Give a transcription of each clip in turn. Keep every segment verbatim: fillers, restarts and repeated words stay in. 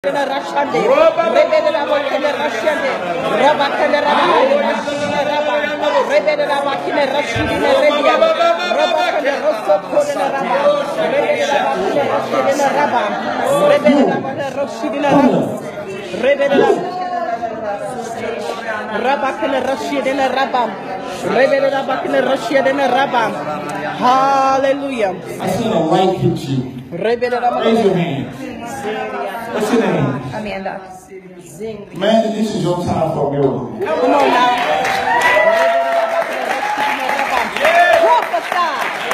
Rashande, Rebede Rabakine Rashande, Rabakine Rabba, Rebede Rabakine Rashidine Redia, Rabakine Rosso Kodena Rabba, Rebede Rabakine Rashidine Rabba, Rebede Rabakine Rashidine Rebede Rabakine Rashidine Rabba, Rebede Rabakine Rashidine Rabba. Hallelujah. I seen a light hit you. Raise your hand. What's your name? Amanda. Amanda, this is your time for a miracle. Come on now. Prophesy.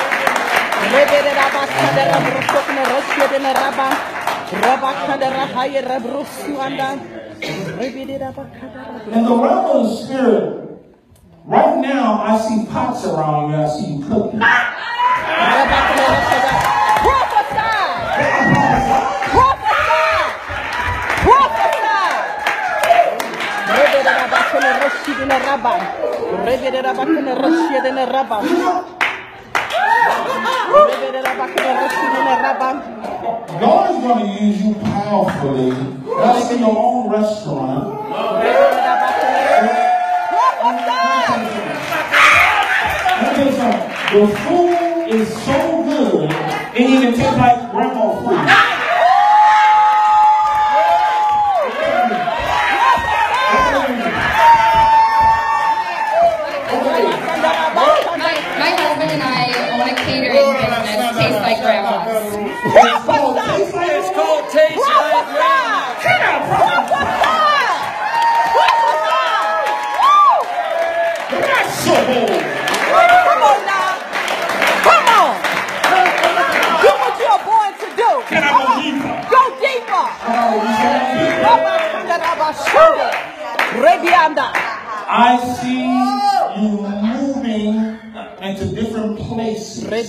In the realm of the spirit, right now I see pots around you. I see you cooking. Prophesy. Prophesy. Prophesy. Rebede Rabakene Rashidine Rabba. Rebede Rabakene Rashidine Rabba. Rebede Rabakene Rashidine Rabba. God is going to use you powerfully. That's in your own restaurant. Prophesy. The food is so good, it even tastes like grandma food. My husband and I own a catering business. Tastes like grandma's. It's called Taste Like Grandma's. Come on now. Come on. Do what you're born to do. Go deeper. I see you moving into different places. But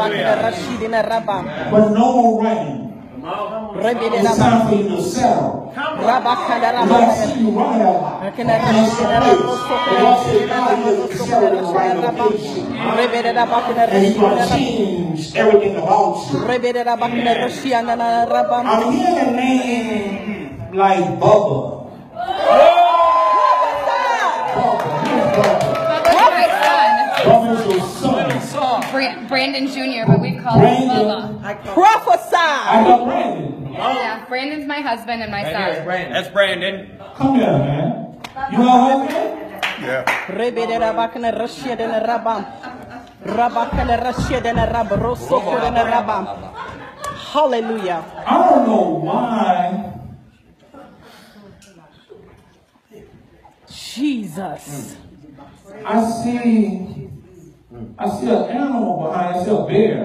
no more running. It's time for you to settle. But I see you running a lot. And He's going to change everything about you. I'm hearing a name like Bubba. Bubba's your son. Brandon Junior, but we call him Bubba. Prophesy. I got Brandon. Yeah, Brandon's my husband and my son. That's Brandon. Come here, man. You know husband? Yeah. Hallelujah. I don't know why. Jesus. I see, I see an animal behind. I see a bear.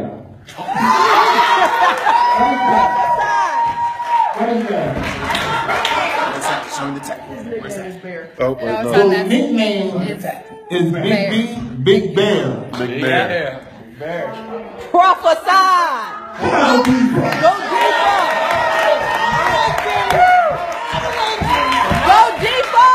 What is that? Show me the tech. Where's that? Oh, No, wait, it's no. on The that. nickname It's is Big Bear. B, Big Bear. Big Bear. Prophesy. Go deeper. Go deeper. Go deeper.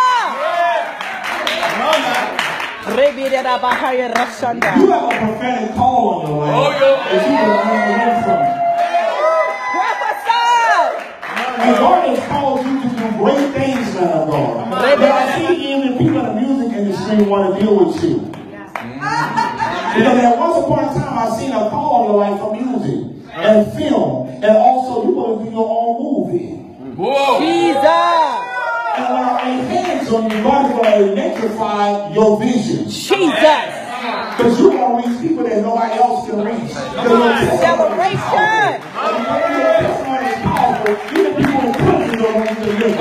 You have a prophetic call on your life. Oh, yeah. That you can learn from. Prophesy. And God has called you to do great things, man of God. But I see even people in the music industry want to deal with you. Because at once upon a time, I seen a call on your life for music and film, and also you want to do your own movie. Whoa. Jesus. And when I lay hands on you, God is going to electrify your vision. Jesus. Because you're going to reach people that nobody else can reach. Celebration. Your testimony is powerful. Even people in prison don't want you to live it.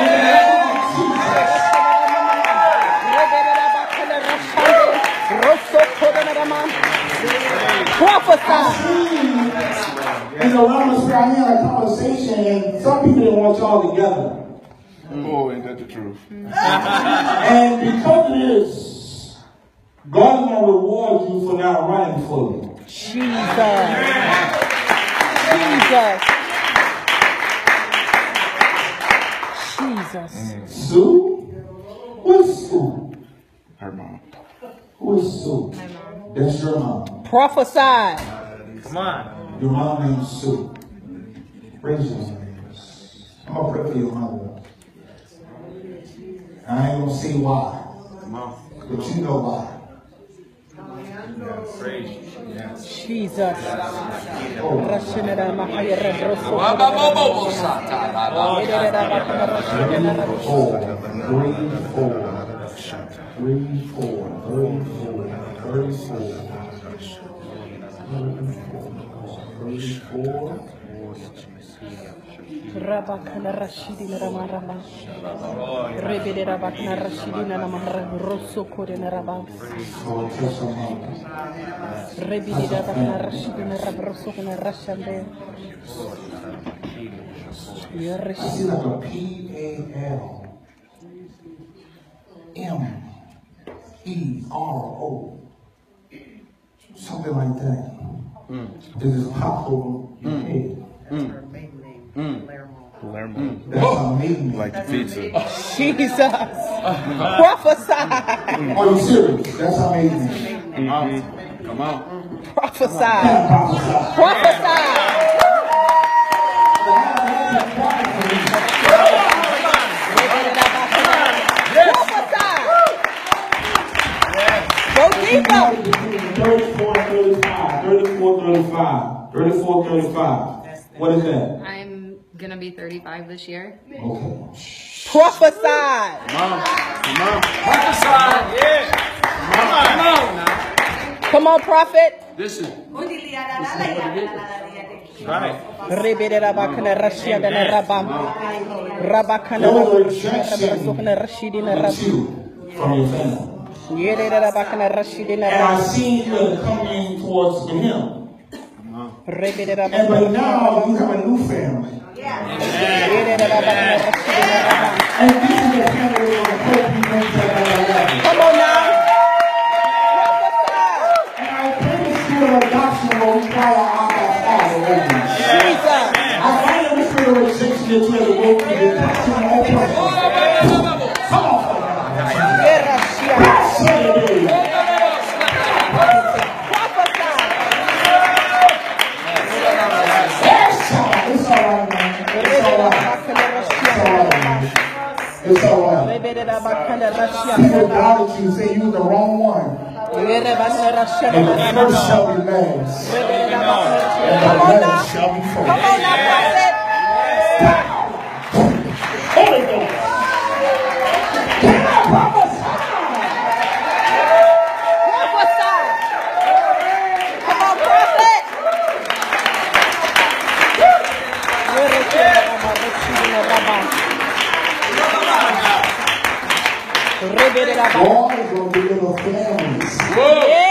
Prophesy. In the realm of spirit, I had a conversation, and some people didn't want y'all together. Oh, ain't that the truth? And because of this, God is going to reward you for not running fully. Jesus. Jesus. Jesus. Sue? Who is Sue? Her mom. Who is Sue? That's your mom. Prophesy. Come on. Your mom named Sue. Raise your hands. I'm going to pray for for your mother. I ain't gonna say why, but you know why. Jesus. Three, four, thirty-four, thirty-four, thirty-four. Rabakana Rashidina Ramarama. Rebede Rabakana Rashidina Namara Rosso Corina Rabba. Rebede Rabakana Rashidina Rabroso and Rashande. I see like a P A L M E R O. Something like that. Mm. This is pop over your head. Mm. Mm. That's amazing. Like the pizza. Jesus. Prophesy. Are you serious? That's amazing. Mm-hmm. Come on. Prophesy. Prophesy. Prophesy. Go deeper. thirty-four, thirty-five. thirty-four, thirty-five. thirty-four, thirty-five. What is that? I'm gonna be thirty-five this year. Okay. Prophesy. Come on. Come on. Prophesy. Yeah. Come on. Come on now. Come on, prophet. This is. This is what it is. Right. Rebede Rabakana Rashida Rabam. Rabakana No rejection Rashidina with Rabam. you from your family. Yere Rabakana Rashidina And I Rabam. see you coming towards the hill. Rebede And but Rabakana. now you have a new family. Yere Rabakana Rashidina Rabam. And this is the family that will hope you bring to another level. Come on now. And I pray the spirit of adoption will require our father over you. Jesus. I find the spirit of rejection that you have to go through the touching of all person. Come on. Say it, baby. It's all right, man. It's all right. It's all right. People doubted you, say you were the wrong one. And the first shall be last. And the last shall be first. Come on now, prophet. Holy Ghost. Can I prophesy? Prophesy. Come on, prophet. God is going to be little families. Yeah.